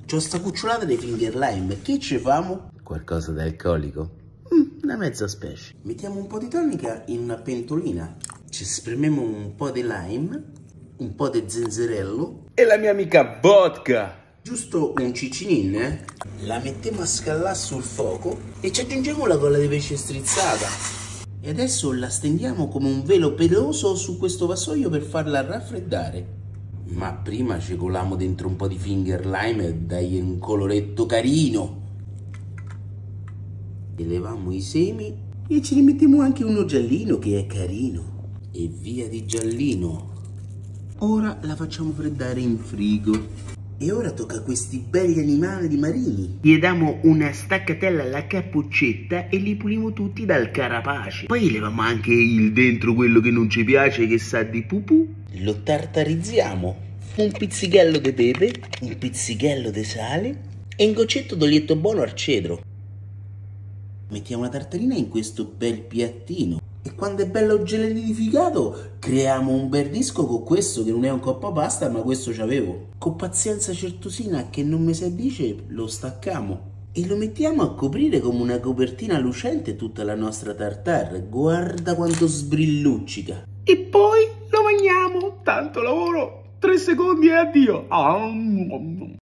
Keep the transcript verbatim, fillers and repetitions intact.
c'ho sta cucciolata di finger lime, che ci famo? Qualcosa d'alcolico? Mm, una mezza specie. Mettiamo un po' di tonica in una pentolina, ci spremiamo un po' di lime, un po' di zenzerello e la mia amica vodka. Giusto un ciccinin, eh? La mettiamo a scaldare sul fuoco e ci aggiungiamo la colla di pesce strizzata. E adesso la stendiamo come un velo peloso su questo vassoio per farla raffreddare. Ma prima ci coliamo dentro un po' di finger lime e dai un coloretto carino. Eleviamo i semi e ci rimettiamo anche uno giallino che è carino. E via di giallino. Ora la facciamo freddare in frigo. E ora tocca a questi belli animali marini. Gli diamo una staccatella alla cappuccetta e li puliamo tutti dal carapace. Poi leviamo anche il dentro, quello che non ci piace, che sa di pupù. Lo tartarizziamo. Un pizzichello di pepe, un pizzichello di sale e un goccetto d'olietto buono al cedro. Mettiamo la tartarina in questo bel piattino. E quando è bello gelidificato, creiamo un bel disco con questo, che non è un coppa pasta, ma questo c'avevo. Con pazienza certosina, che non mi si dice, lo staccamo. E lo mettiamo a coprire come una copertina lucente tutta la nostra tartare. Guarda quanto sbrilluccica. E poi lo mangiamo. Tanto lavoro, tre secondi e addio.